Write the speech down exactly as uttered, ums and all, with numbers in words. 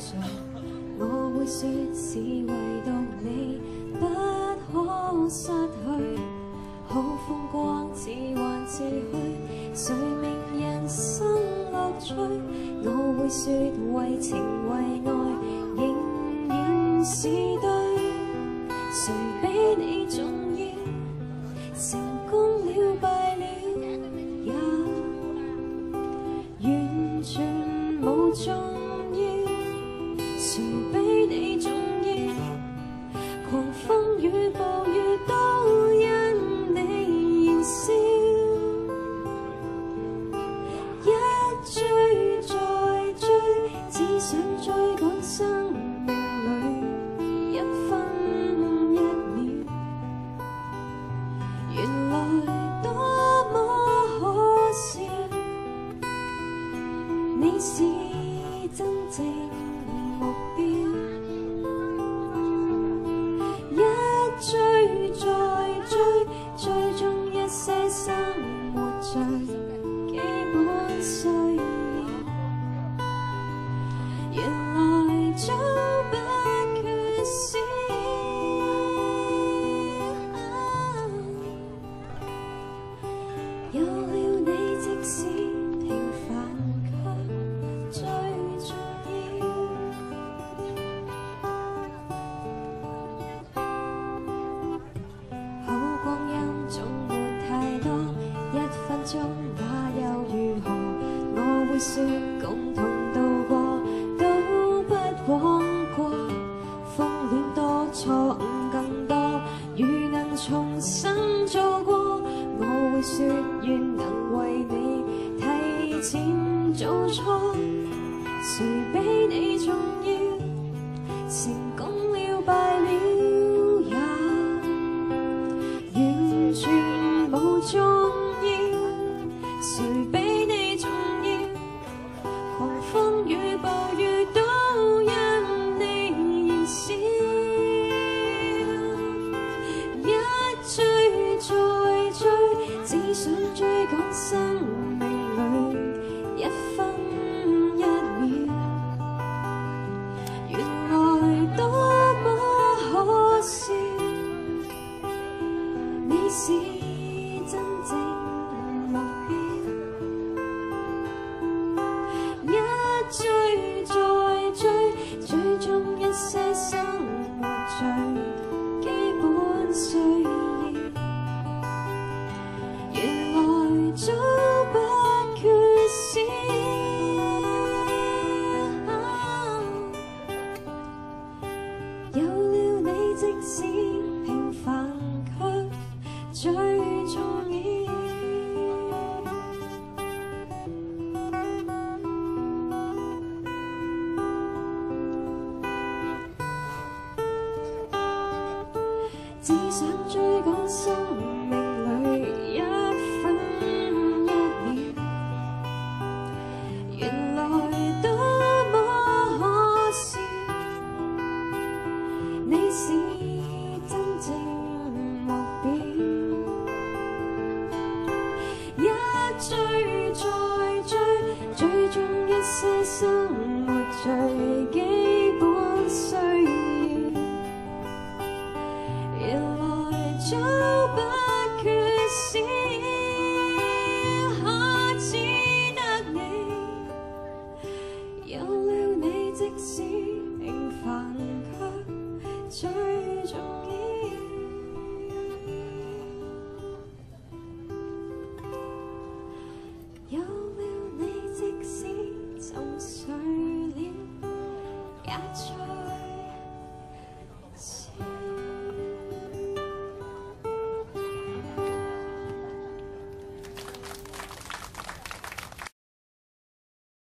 着，我會說是唯獨你不可失去。好風光似幻似虛，誰明人生樂趣？我會說為情為愛，仍然是對。誰比你重要？成功了敗了也完全無重要。誰比你重要？狂風與暴雨都因你燃燒。一追再追，只想追趕生命裏一分一秒。原來多麼可笑，你是真正目標。一追再追，追蹤一些生活着基本需要。原來早不缺少。有了你，即使平凡卻最重要。好光陰總沒太多，一分鐘那又如何？我會說共同度過，都不枉過。風戀多，錯誤更多，如能重新做過，我會說願能為你提前做錯。誰比你重要？成功了敗了也完全無重要。誰比你重要？狂風與暴雨都因你燃燒。一追再追，只想追趕生命裏一分一秒。原來多麼可笑，你是真正目標。一追再追，追蹤一些生活最基本需要。原來早不缺少。有了你，即使平凡卻最重要。只想追趕生命裏一分一秒。原來多麼可笑，你是真正目標。一追再追，追蹤一些生活最基本需要。原來早不缺少，可只得你。有了你，即使平凡卻最